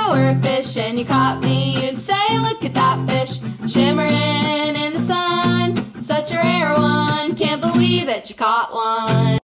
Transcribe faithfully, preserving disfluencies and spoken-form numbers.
I were a fish and you caught me, you'd say, look at that fish, shimmering in the sun. Such a rare one, can't believe that you caught one.